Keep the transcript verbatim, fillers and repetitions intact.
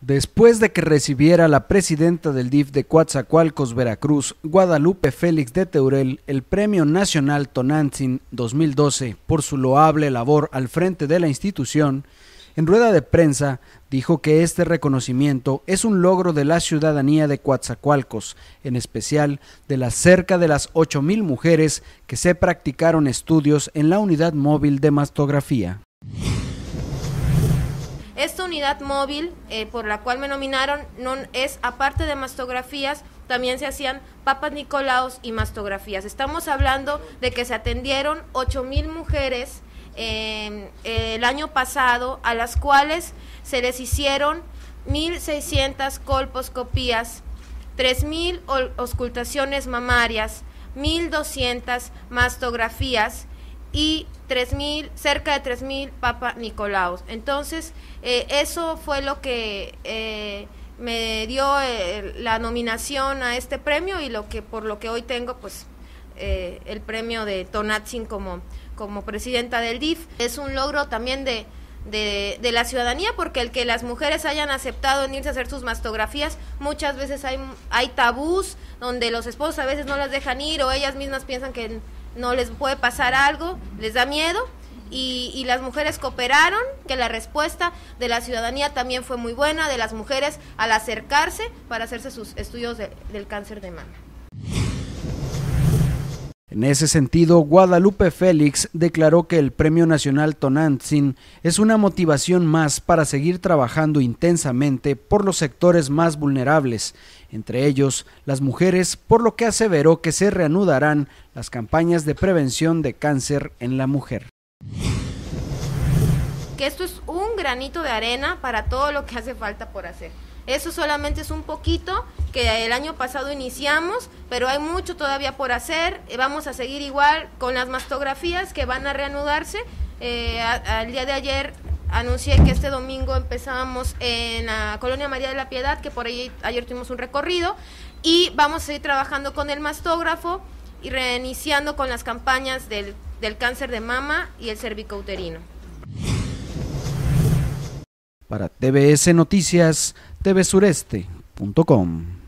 Después de que recibiera la presidenta del D I F de Coatzacoalcos, Veracruz, Guadalupe Félix de Teurel, el Premio Nacional Tonantzin dos mil doce por su loable labor al frente de la institución, en rueda de prensa dijo que este reconocimiento es un logro de la ciudadanía de Coatzacoalcos, en especial de las cerca de las ocho mil mujeres que se practicaron estudios en la unidad móvil de mastografía. Esta unidad móvil eh, por la cual me nominaron no es, aparte de mastografías, también se hacían papas Nicolaos y mastografías. Estamos hablando de que se atendieron ocho mil mujeres eh, eh, el año pasado, a las cuales se les hicieron mil seiscientas colposcopías, tres mil auscultaciones mamarias, mil doscientas mastografías y tres mil, cerca de tres mil Papa Nicolaos. Entonces, eh, eso fue lo que eh, me dio eh, la nominación a este premio y lo que por lo que hoy tengo pues eh, el premio de Tonantzin como, como presidenta del D I F. Es un logro también de, de, de la ciudadanía, porque el que las mujeres hayan aceptado en irse a hacer sus mastografías, muchas veces hay, hay tabús donde los esposos a veces no las dejan ir o ellas mismas piensan que no les puede pasar algo, les da miedo, y, y las mujeres cooperaron, que la respuesta de la ciudadanía también fue muy buena, de las mujeres al acercarse para hacerse sus estudios de, del cáncer de mama. En ese sentido, Guadalupe Félix declaró que el Premio Nacional Tonantzin es una motivación más para seguir trabajando intensamente por los sectores más vulnerables, entre ellos las mujeres, por lo que aseveró que se reanudarán las campañas de prevención de cáncer en la mujer. Que esto es un granito de arena para todo lo que hace falta por hacer. Eso solamente es un poquito que el año pasado iniciamos, pero hay mucho todavía por hacer. Vamos a seguir igual con las mastografías que van a reanudarse. Eh, al día de ayer anuncié que este domingo empezábamos en la Colonia María de la Piedad, que por ahí ayer tuvimos un recorrido, y vamos a seguir trabajando con el mastógrafo y reiniciando con las campañas del, del cáncer de mama y el cervicouterino. Para T V S Noticias, T V Sureste punto com.